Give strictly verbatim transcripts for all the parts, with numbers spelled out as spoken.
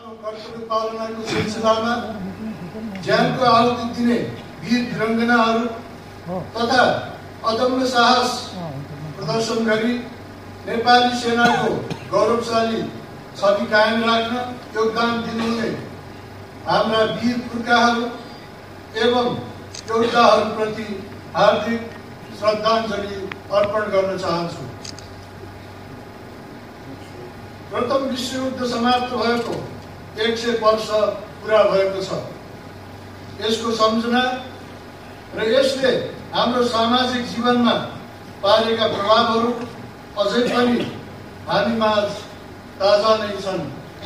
आफ्नो कर्तव्य पालनाको सिलसिलामा ज्यानको आहुति दिने वीर वीराङ्गनाहरू तथा अदम्य साहस प्रदर्शन गरी नेपाली सेनाको गौरवशाली छवि कायम राख्न योगदान दिनुहुने हाम्रा वीर पुर्खाहरू एवं योद्धाहरूप्रति हार्दिक श्रद्धाञ्जली अर्पण गर्न चाहन्छु। प्रथम विश्वयुद्ध समाप्त भएको एक सय वर्ष पुरा भएको छ। यसको सम्झना र यसले हाम्रो सामाजिक जीवनमा पारेका प्रभावहरू अझै पनि हामीमाझ ताजा नै छन्।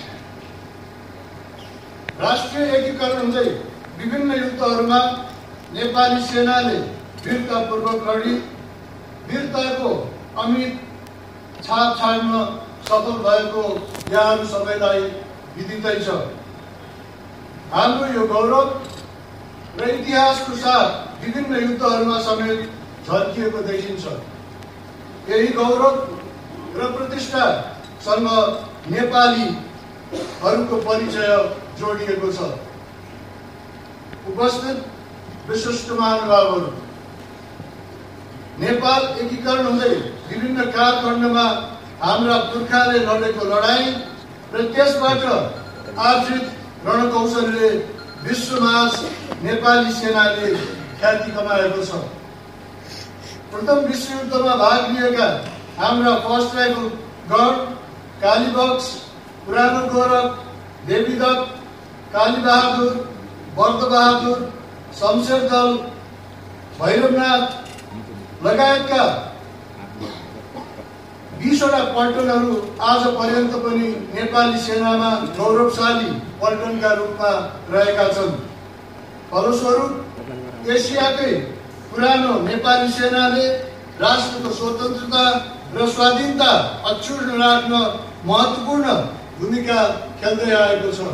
राष्ट्रिय एकीकरण हुँदै विभिन्न युद्धहरूमा नेपाली सेनाले वीरतापूर्वक लडी वीरताको अमिट छाप छाड्न सफल भएको यहाँहरू सबैलाई विदितै छ। हाम्रो यो गौरव र इतिहासको साथ विभिन्न युद्धहरूमा समेत झल्किएको देखिन्छ। यही गौरव र प्रतिष्ठासँग नेपालीहरूको परिचय जोडिएको छ। उपस्थित विशिष्ट महानुभावहरू, नेपाल एकीकरण हुँदै विभिन्न कालखण्डमा हाम्रा पुर्खाले लडेको लडाईँ र त्यसबाट आर्जित रणकौशलले विश्वमाझ नेपाली सेनाले ख्याति कमाएको छ। प्रथम विश्वयुद्धमा भाग लिएका हाम्रा फर्स्ट राइफल गण, कालीबक्स, पुरानो गोरख, देवीदत्त, कालीबहादुर, बर्दबहादुर, शमशेर दल, भैरवनाथ लगायतका बीसवटा पल्टनहरू आज पर्यन्त पनि नेपाली सेनामा गौरवशाली पल्टनका रूपमा रहेका छन्। फलस्वरूप एसियाकै पुरानो नेपाली सेनाले राष्ट्रको स्वतन्त्रता र स्वाधीनता अक्षुण्ण राख्न महत्त्वपूर्ण भूमिका खेल्दै आएको छ।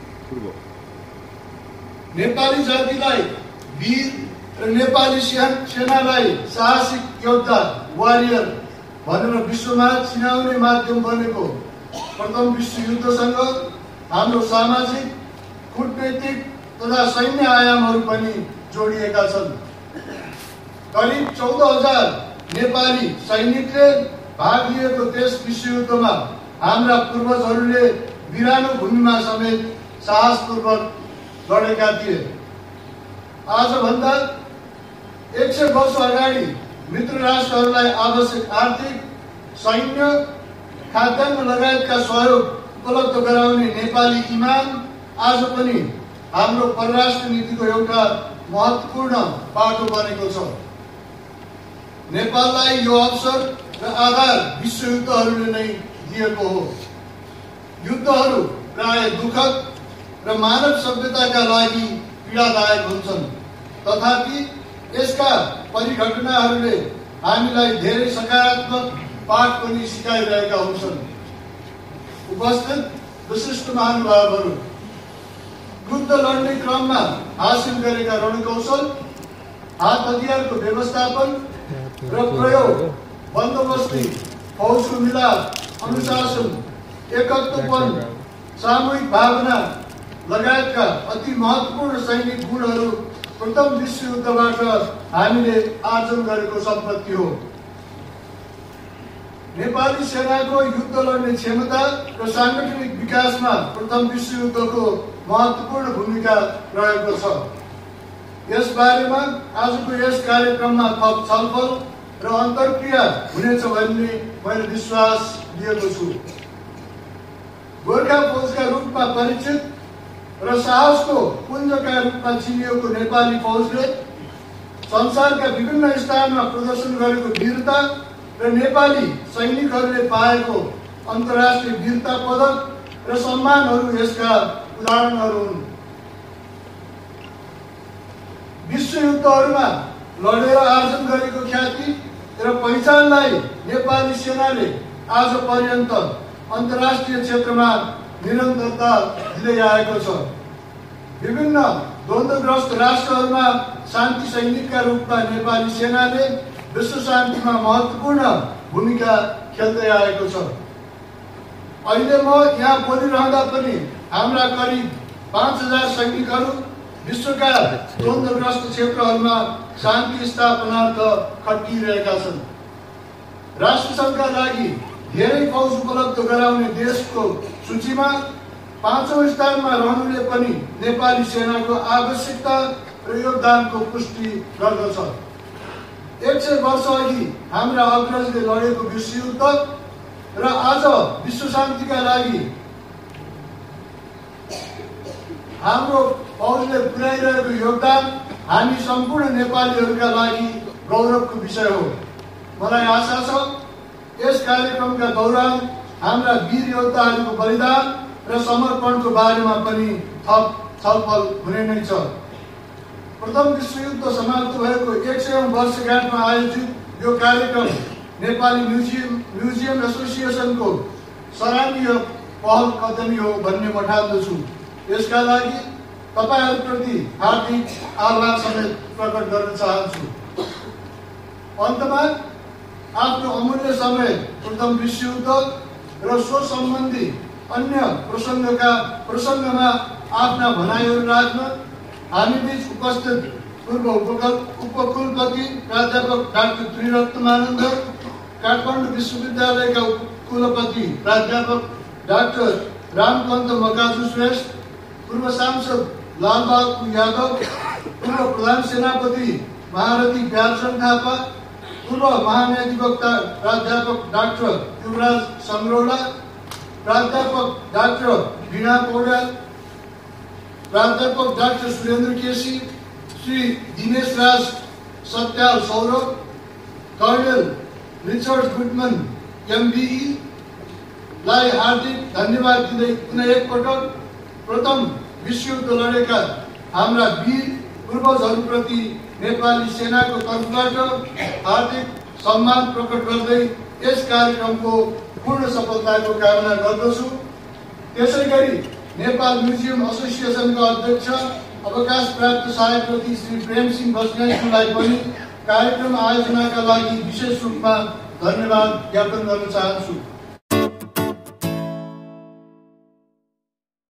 नेपाली जातिलाई वीर र नेपाली सेनालाई साहसिक योद्धा वारियर भनेर विश्वमाझ चिनाउने माध्यम बनेको प्रथम विश्वयुद्धसँग हाम्रो सामाजिक, कूटनैतिक तथा सैन्य आयामहरू पनि जोडिएका छन्। करिब चौध हजार नेपाली सैनिकले भाग लिएको त्यस विश्वयुद्धमा हाम्रा पूर्वजहरूले बिरानो भूमिमा समेत साहसपूर्वक लडेका थिए। आजभन्दा एक सय वर्ष अगाडि मित्र राष्ट्रहरूलाई आवश्यक आर्थिक, सैन्य, खाद्यान्न लगायतका सहयोग उपलब्ध गराउने नेपाली इमान आज पनि हाम्रो परराष्ट्र नीतिको एउटा महत्त्वपूर्ण पाटो बनेको छ। नेपाललाई यो अवसर र आधार विश्वयुद्धहरूले नै दिएको हो। युद्धहरू प्राय दुःखद र मानव सभ्यताका लागि पीडादायक हुन्छन्, तथापि यसका परिघटनाहरूले हामीलाई धेरै सकारात्मक पाठ पनि सिकाइरहेका हुन्छन्। उपस्थित विशिष्ट महानुभावहरू, युद्ध लड्ने क्रममा हासिल गरेका रणकौशल, हात हतियारको व्यवस्थापन र प्रयोग, बन्दोबस्ती, फौजको मिलाप, अनुशासन, एकत्वपन, सामूहिक भावना लगायतका अति महत्त्वपूर्ण सैनिक गुणहरू प्रथम विश्वयुद्धबाट हामीले आर्जन गरेको सम्पत्ति हो। नेपाली सेनाको युद्ध लड्ने क्षमता र साङ्गठनिक विकासमा प्रथम विश्वयुद्धको महत्त्वपूर्ण भूमिका रहेको छ। यस बारेमा आजको यस कार्यक्रममा थप छलफल र अन्तर्क्रिया हुनेछ भन्ने मैले विश्वास लिएको छु। गोर्खा फौजका रूपमा परिचित र साहसको पुञ्जका रूपमा चिनिएको नेपाली फौजले संसारका विभिन्न स्थानमा प्रदर्शन गरेको वीरता र नेपाली सैनिकहरूले पाएको अन्तर्राष्ट्रिय वीरता पदक र सम्मानहरू यसका उदाहरणहरू हुन्। विश्वयुद्धहरूमा लडेर आर्जन गरेको ख्याति र पहिचानलाई नेपाली सेनाले आज पर्यन्त अन्तर्राष्ट्रिय क्षेत्रमा निरन्तरता दिँदै आएको छ। विभिन्न द्वन्द्वग्रस्त राष्ट्रहरूमा शान्ति सैनिकका रूपमा नेपाली सेनाले विश्व शान्तिमा महत्त्वपूर्ण भूमिका खेल्दै आएको छ। अहिले म यहाँ बोलिरहँदा पनि हाम्रा करिब पाँच हजार सैनिकहरू विश्वका द्वन्द्वग्रस्त क्षेत्रहरूमा शान्ति स्थापनार्थ खटिरहेका छन्। राष्ट्रसङ्घका लागि धेरै फौज उपलब्ध गराउने देशको सूचीमा पाँचौं स्थानमा रहनुले पनि नेपाली सेनाको आवश्यकता र योगदानको पुष्टि गर्दछ। एक सय वर्ष अघि हाम्रा अग्रजले लडेको विश्वयुद्ध र आज विश्व शान्तिका लागि हाम्रो फौजले पुर्याइरहेको योगदान हामी सम्पूर्ण नेपालीहरूका लागि गौरवको विषय हो। मलाई आशा छ यस कार्यक्रमका दौरान हाम्रा वीर योद्धाहरूको बलिदान र समर्पणको बारेमा पनि थप छलफल हुने नै छ। प्रथम विश्वयुद्ध समाप्त भएको एक सयौं वर्षगाँठमा आयोजित यो कार्यक्रम नेपाली म्युजियम म्युजियम एसोसिएसनको सराहनीय पहल कदमी हो भन्ने म ठान्दछु। यसका लागि तपाईहरुप्रति हार्दिक आभार समेत प्रकट गर्न चाहन्छु। अन्तमा आफ्नो अमूल्य समय प्रथम विश्वयुद्ध र सो सम्बन्धी अन्य प्रसङ्गका प्रसङ्गमा आफ्ना भनाइहरू राख्न हामी बीच उपस्थित पूर्व उपकुलपति प्राध्यापक डाक्टर त्रिरत्नमानन्द, काठमाडौँ विश्वविद्यालयका कुलपति प्राध्यापक डाक्टर रामकान्त मकाजु श्रेष्ठ, पूर्व सांसद लालबहादुर यादव, पूर्व प्रधान सेनापति महारथी प्यारचन्द थापा, पूर्व महाधिवक्ता प्राध्यापक डाक्टर युवराज सङ्ग्रौला, प्राध्यापक डाक्टर वीणा पौड्याल, प्राध्यापक doctor Surendra KC, Shri Dinesh Raj Satyal Saurabh, colonel Richard Goodman MBE लाई हार्दिक धन्यवाद दिँदै पुनः एकपटक प्रथम विश्वयुद्ध लडेका हाम्रा वीर पूर्वजहरूप्रति नेपाली सेनाको तर्फबाट हार्दिक सम्मान प्रकट गर्दै यस कार्यक्रमको पूर्ण सफलताको कामना गर्दछु। त्यसैगरी नेपाल म्युजियम एसोसिएसनका अध्यक्ष अवकाश प्राप्त सहायक श्री प्रेमसिंह बस्नेतलाई पनि कार्यक्रम आयोजनाका लागि विशेष रूपमा धन्यवाद ज्ञापन गर्न चाहन्छु।